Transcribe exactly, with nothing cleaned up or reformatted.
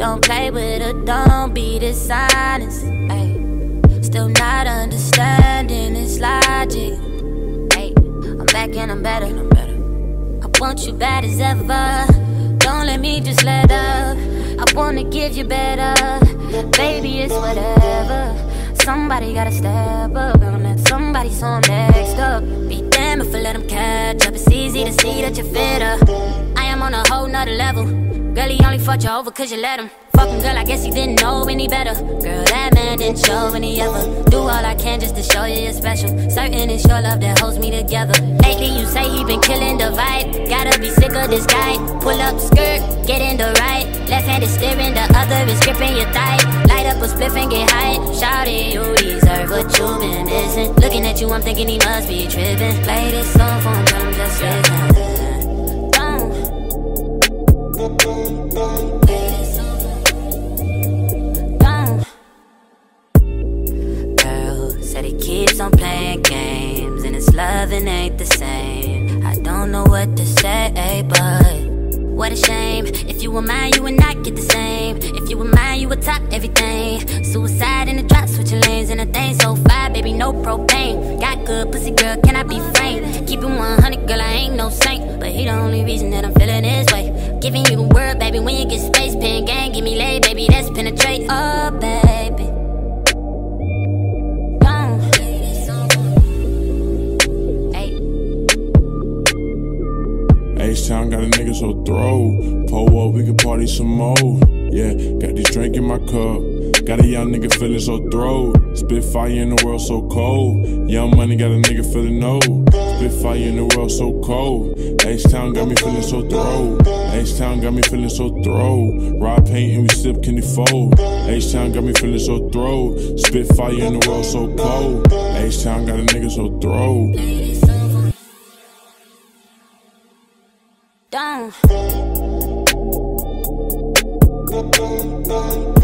Don't play with her, don't be dishonest. Ay. Still not understanding this logic. Ay. I'm back and I'm better. I'm better. I want you bad as ever. Don't let me just let up. I wanna give you better. Baby, it's whatever. Somebody gotta step up. Don't let somebody, so I'm next up. Be damn if I let them catch up. It's easy to see that you're fitter. I am on a whole nother level. Girl, he only fucked you over cause you let him. Fuck him, girl, I guess he didn't know any better. Girl, that man didn't show any ever. Do all I can just to show you you're special. Certain it's your love that holds me together. Lately you say he been killing the vibe. Gotta be sick of this guy. Pull up skirt, get in the right. Left hand is steering, the other is gripping your thigh. Light up a spliff and get high. Shawty, you deserve what you've been missing. Looking at you, I'm thinking he must be tripping. Play this song for him, tell him just listen. Girl said he keeps on playing games and his loving ain't the same. I don't know what to say, but what a shame. If you were mine, you would not get the same. If you were mine, you would top everything. Suicide in the drop, switching lanes and a thing so fire, baby, no propane. Got good pussy, girl, can I be framed? Keep it one hundred, girl, I ain't no saint, but he the only reason that I'm feeling this way. Giving you the word, baby, when you get space. Pen gang, give me lay, baby, that's penetrate. Oh, baby, don't. Hey. H-Town got a nigga so throw. Pull up, we can party some more. Yeah, got this drink in my cup. Got a young nigga feeling so throw. Spit fire in the world so cold. Young money got a nigga feeling no. Spit fire in the world so cold. H-Town got me feeling so throw. H-Town got me feeling so throw. Rod paint and we sip candy fold. H-Town got me feeling so throw. Spit fire in the world so cold. H-Town got a nigga so throw. Don't.